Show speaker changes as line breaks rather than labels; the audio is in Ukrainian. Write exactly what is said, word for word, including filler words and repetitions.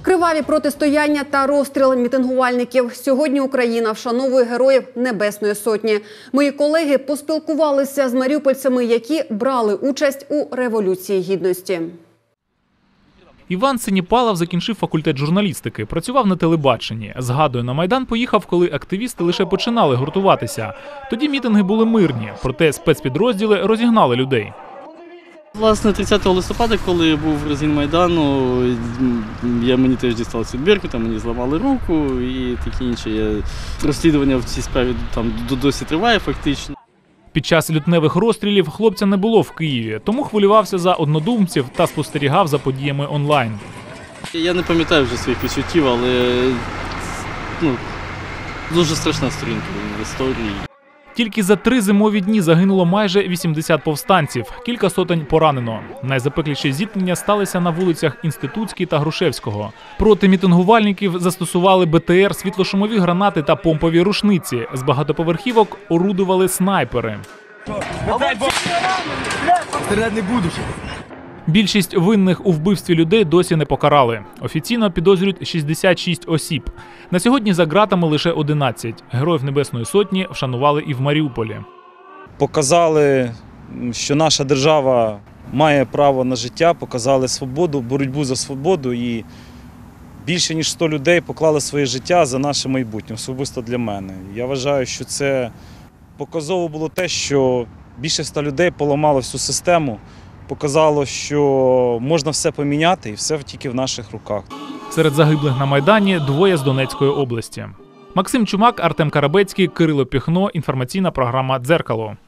Криваві протистояння та розстріл мітингувальників. Сьогодні Україна вшановує героїв Небесної Сотні. Мої колеги поспілкувалися з маріупольцями, які брали участь у Революції Гідності.
Іван Синіпалов закінчив факультет журналістики, працював на телебаченні. Згадує, на Майдан поїхав, коли активісти лише починали гуртуватися. Тоді мітинги були мирні, проте спецпідрозділи розігнали людей.
Власне, тридцятого листопада, коли був розгін Майдану, я, мені теж дісталося від Беркута, мені зламали руку і таке інше. Розслідування в цій справі там досі триває фактично.
Під час лютневих розстрілів хлопця не було в Києві, тому хвилювався за однодумців та спостерігав за подіями онлайн.
Я не пам'ятаю вже своїх відчуттів, але ну, дуже страшна сторінка в історії.
Тільки за три зимові дні загинуло майже вісімдесят повстанців, кілька сотень поранено. Найзапекліші зіткнення сталися на вулицях Інститутській та Грушевського. Проти мітингувальників застосували Б Т Р, світлошумові гранати та помпові рушниці. З багатоповерхівок орудували снайпери. Більшість винних у вбивстві людей досі не покарали. Офіційно підозрюють шістдесят шість осіб. На сьогодні за ґратами лише одинадцять. Героїв Небесної Сотні вшанували і в Маріуполі.
Показали, що наша держава має право на життя, показали свободу, боротьбу за свободу. І більше ніж сто людей поклали своє життя за наше майбутнє, особисто для мене. Я вважаю, що це показово було те, що більше ста людей поламало всю систему. Показало, що можна все поміняти і все тільки в наших руках.
Серед загиблих на Майдані двоє з Донецької області. Максим Чумак, Артем Карабецький, Кирило Піхно. Інформаційна програма «Дзеркало».